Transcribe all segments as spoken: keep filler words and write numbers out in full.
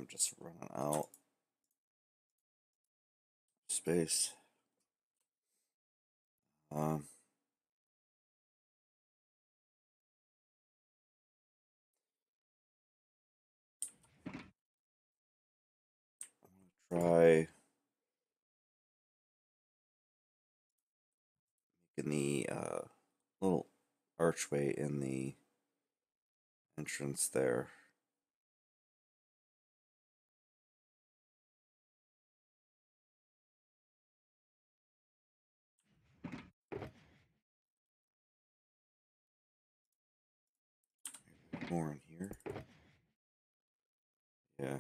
just running out of space. Um, I'm gonna try making the uh, little archway in the entrance there. Maybe more in here. Yeah.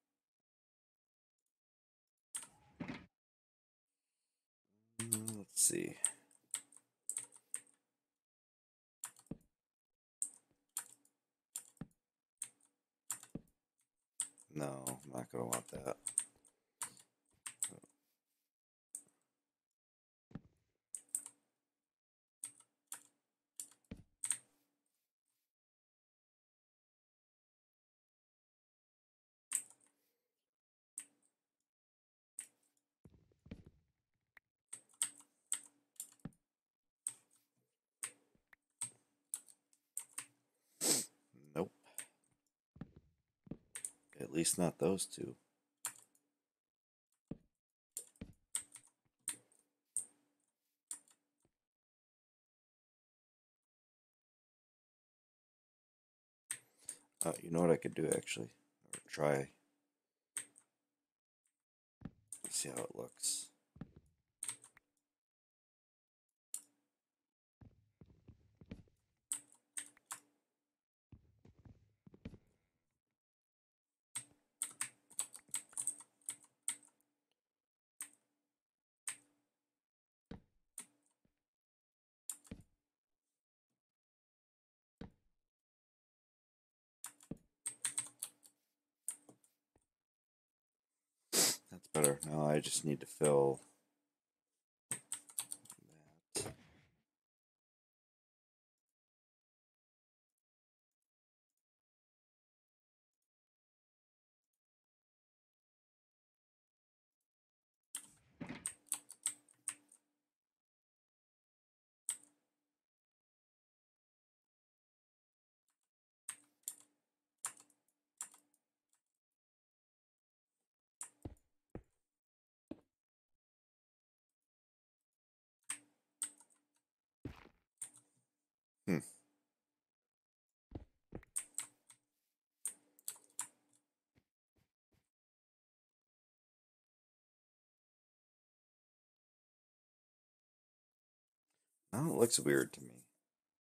Mm, let's see. No, I'm not gonna want that. Nope. At least not those two. Uh, you know what I could do actually? Or try. See how it looks. That's better. Now I just need to fill that. Hmm. Now it looks weird to me.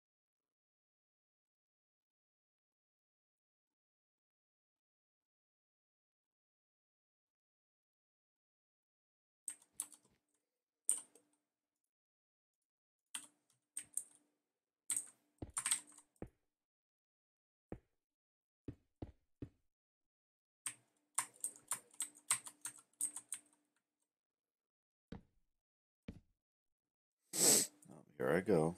Oh, here I go.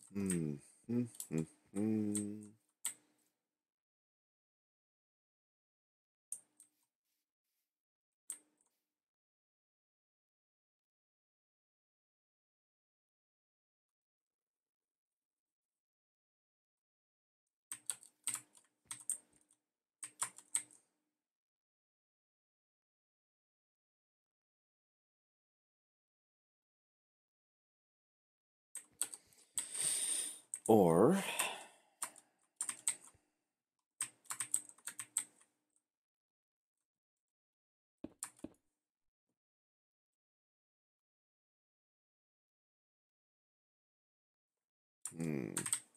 Hmm. Hmm. Hmm. Hmm. Or hmm.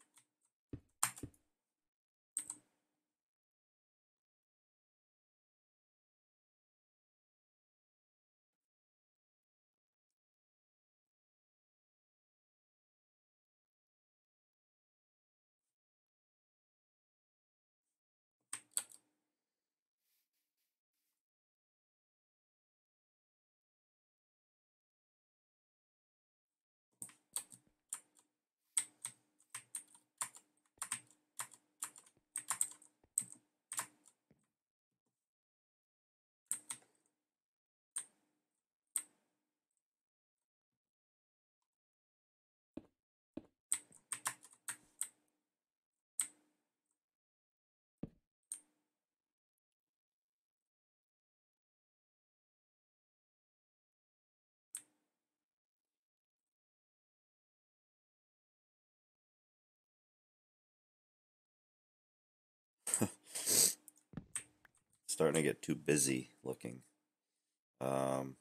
Starting to get too busy looking. Um.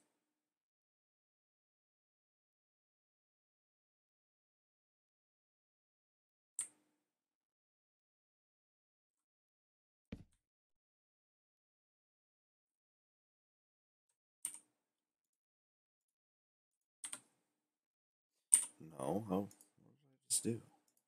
No. How? What did I just do?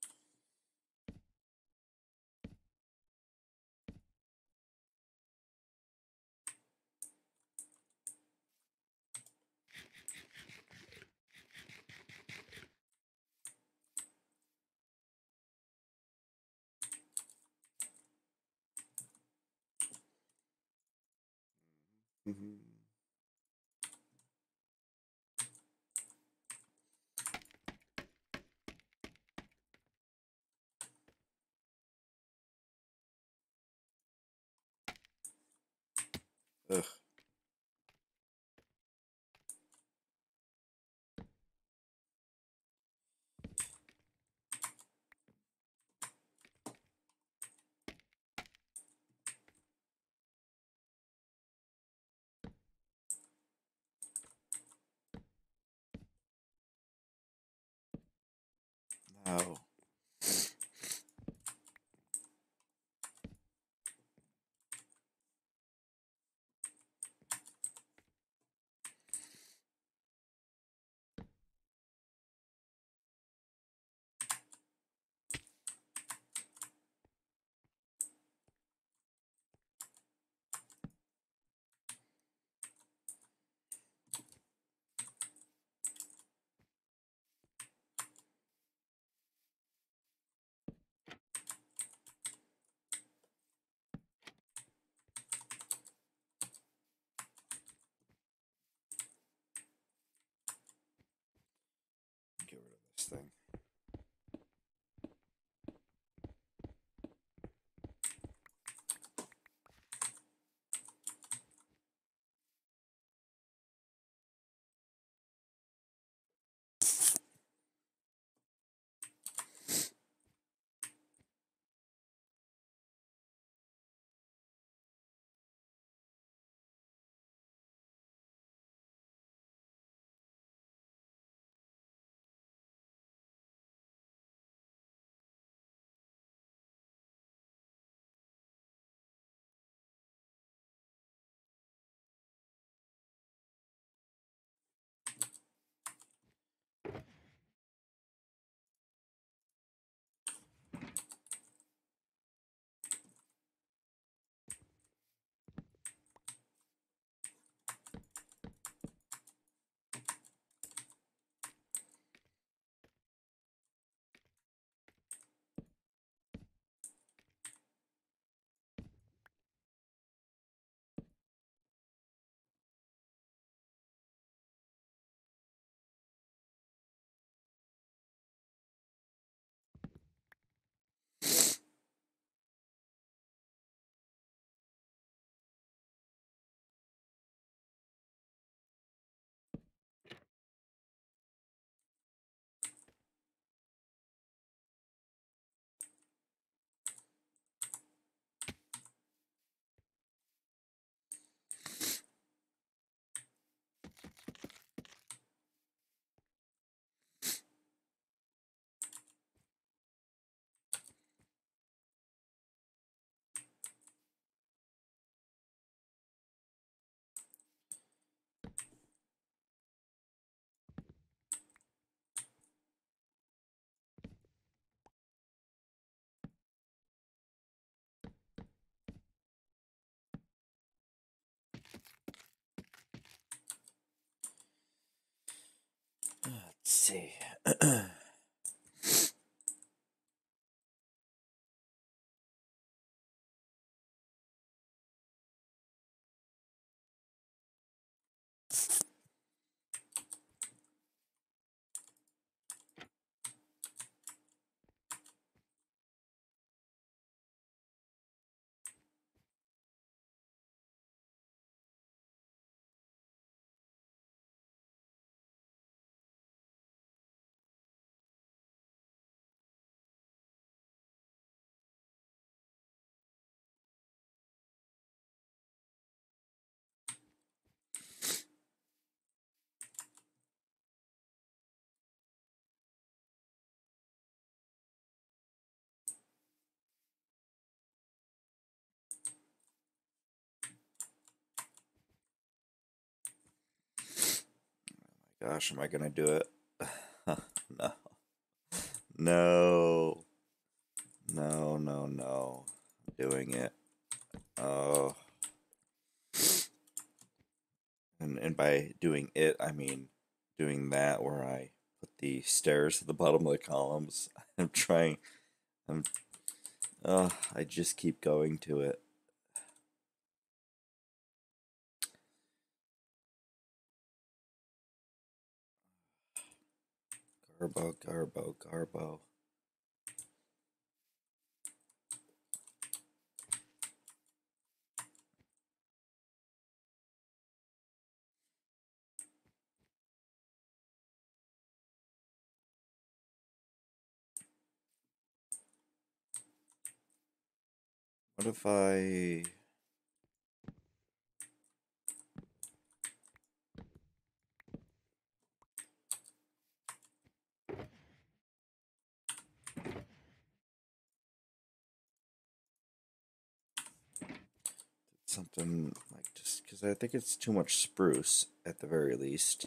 Hmm. Ugh. No. see. Gosh, am I gonna do it? No. No. No, no, no. I'm doing it. Oh. And and by doing it, I mean doing that where I put the stairs at the bottom of the columns. I'm trying. I'm. Oh, I just keep going to it. Garbo, garbo, garbo. What if I... something like just because I think it's too much spruce at the very least.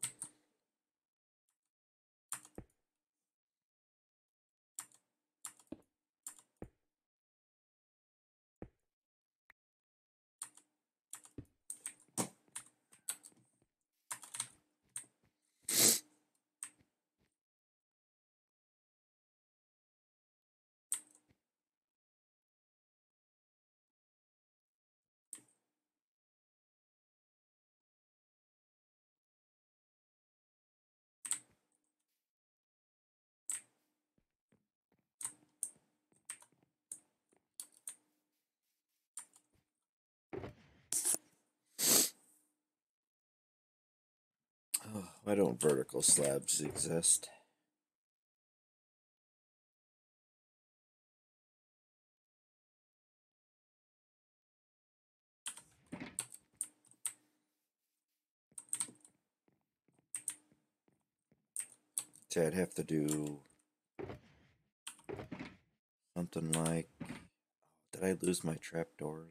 Oh, why don't vertical slabs exist? See, I'd have to do something like... Did I lose my trapdoors?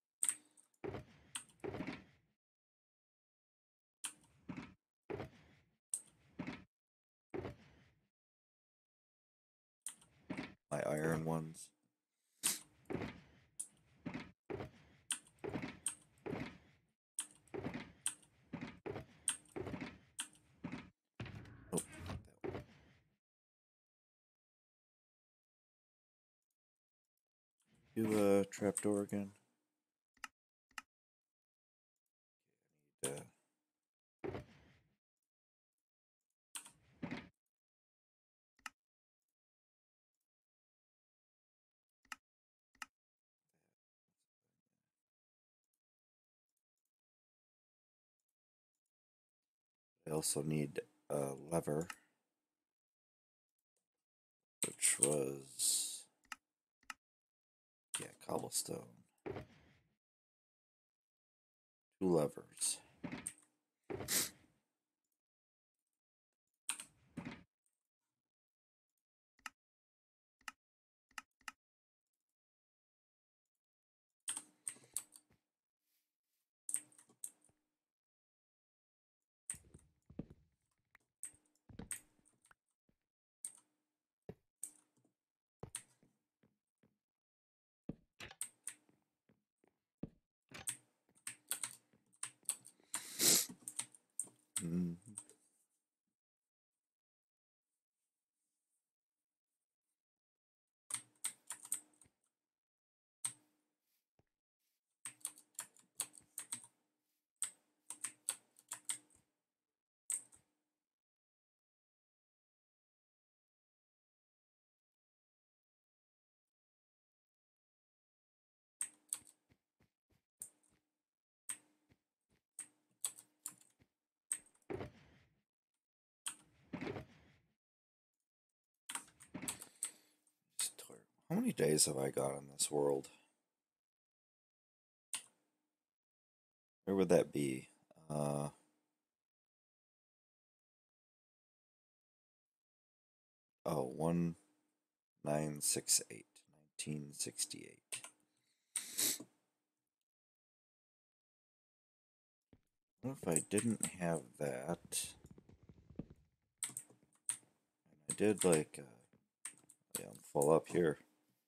My iron ones? Oh, do a trapdoor again. Yeah. I also need a lever, which was, yeah, cobblestone. Two levers. How many days have I got in this world? Where would that be? Uh, oh, one nine six eight, nineteen sixty eight. What if I didn't have that? I did like, uh, yeah, I'm full up here.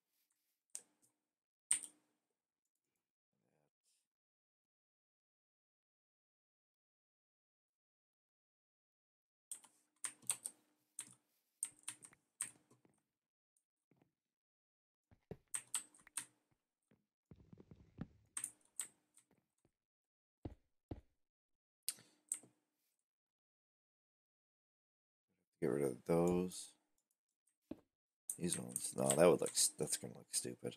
Get rid of those. These ones. No, that would look. That's gonna look stupid.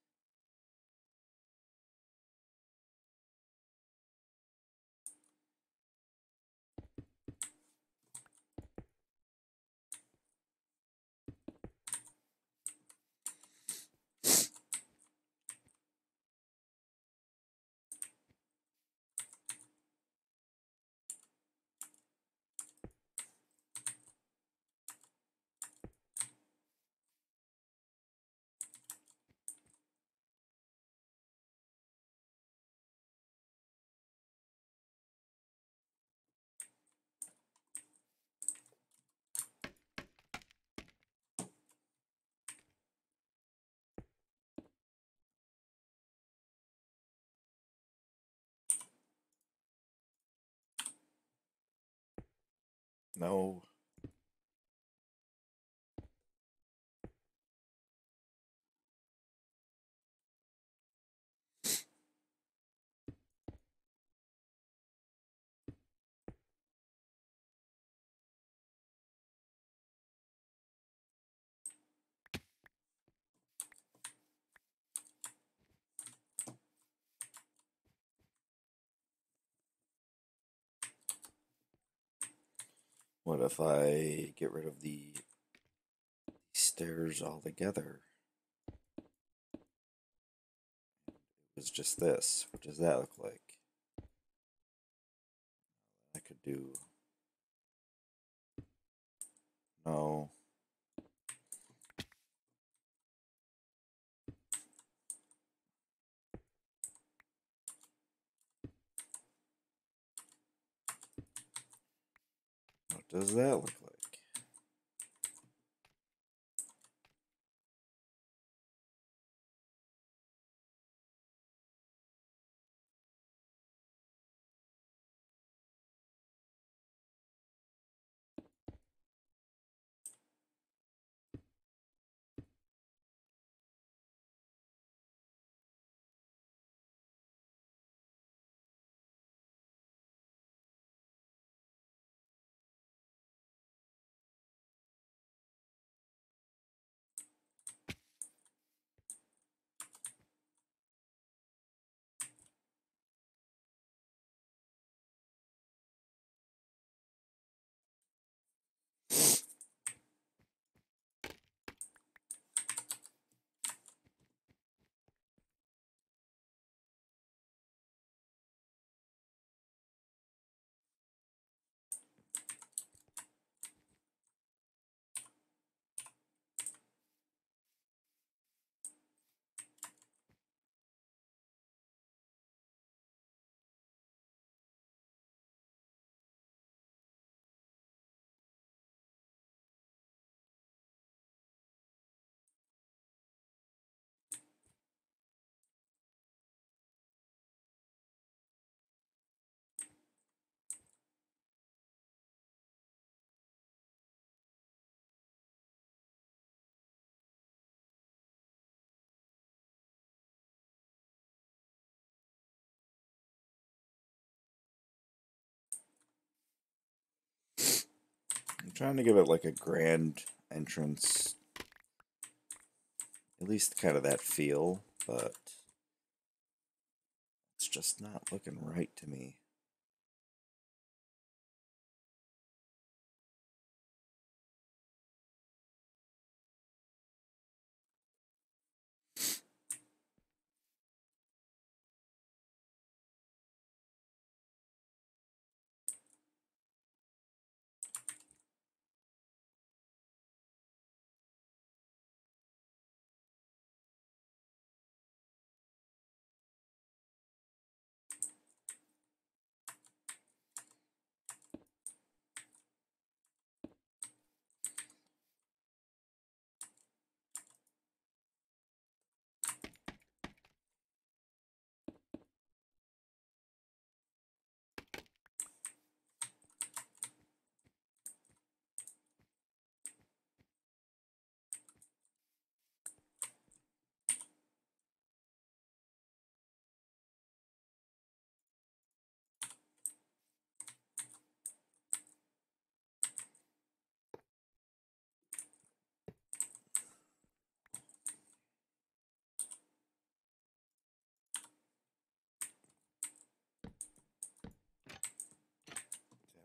No. What if I get rid of the stairs altogether? It was just this. What does that look like? I could do. No. What does that look like? I'm trying to give it like a grand entrance, at least kind of that feel, but it's just not looking right to me.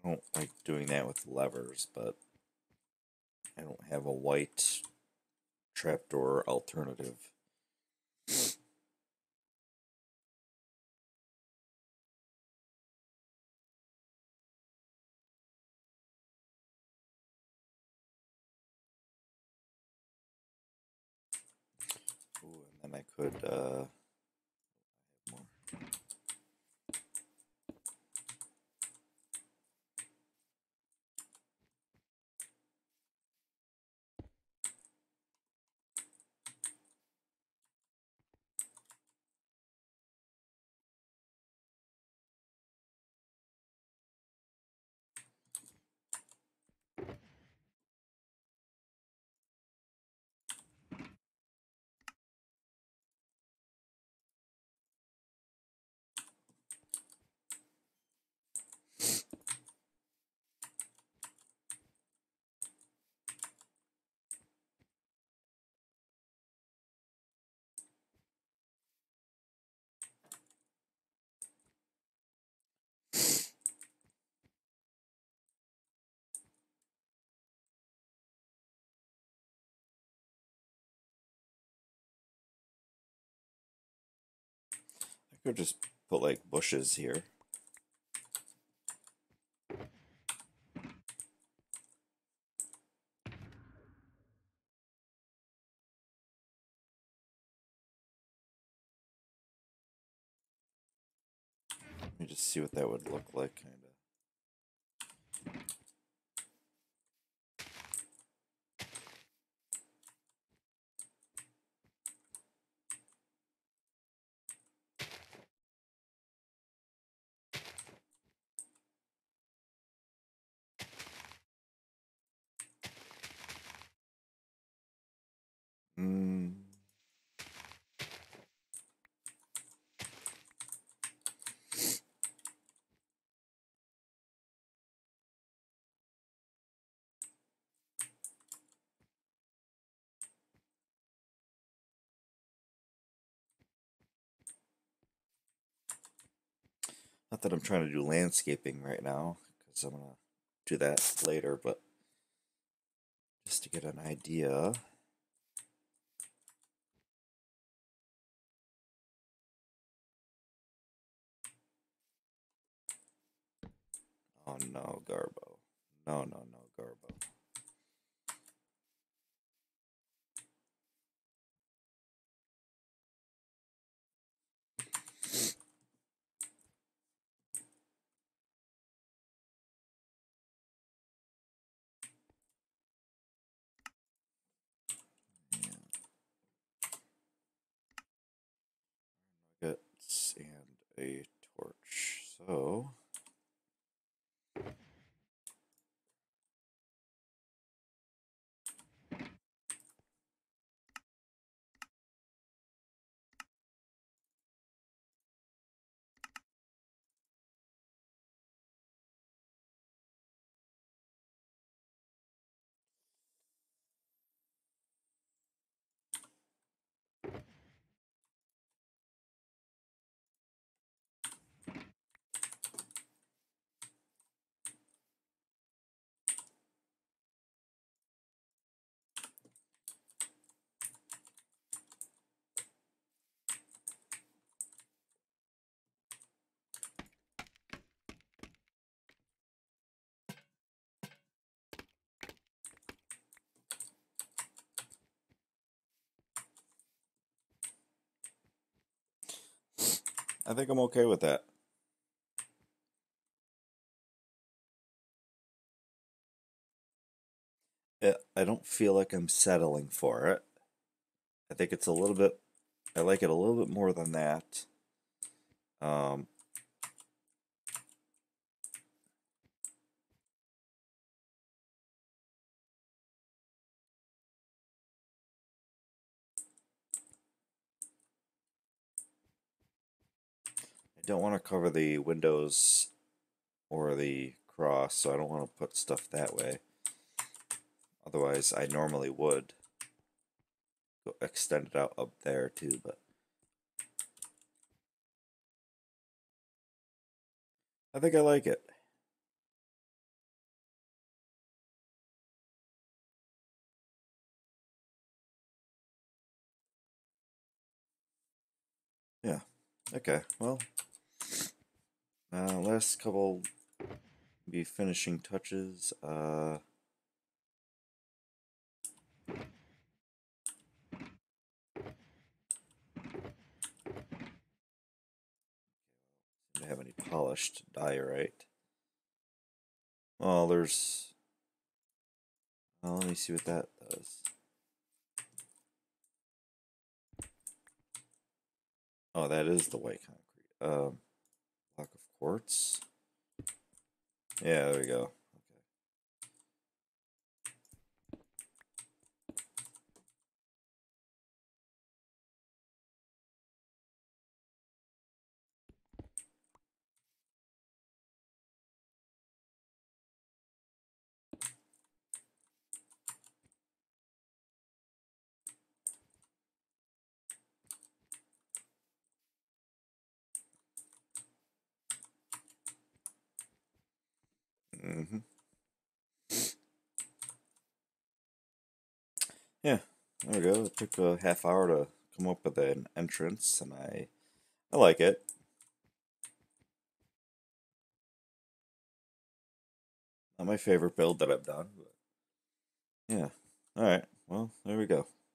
don't like doing that with levers, but I don't have a white trapdoor alternative. Ooh, and then I could uh, more. I could just put like bushes here. Let me just see what that would look like, kind of. Mm. Not that I'm trying to do landscaping right now, because I'm gonna do that later, but just to get an idea. Oh no, Garbo. No, no, no, Garbo. Nuggets and a torch. So I think I'm okay with that. It, I don't feel like I'm settling for it. I think it's a little bit, I like it a little bit more than that. Um, I don't want to cover the windows or the cross, so I don't want to put stuff that way. Otherwise, I normally would go extend it out up there too, but I think I like it. Yeah. Okay. Well, uh, last couple be finishing touches. Uh, don't have any polished diorite. Well, there's. Well, let me see what that does. Oh, that is the white concrete. Um, block of quartz. Yeah, there we go. Mm-hmm. Yeah, there we go. It took a half hour to come up with an entrance, and I I like it. Not my favorite build that I've done, but yeah. All right. Well, there we go.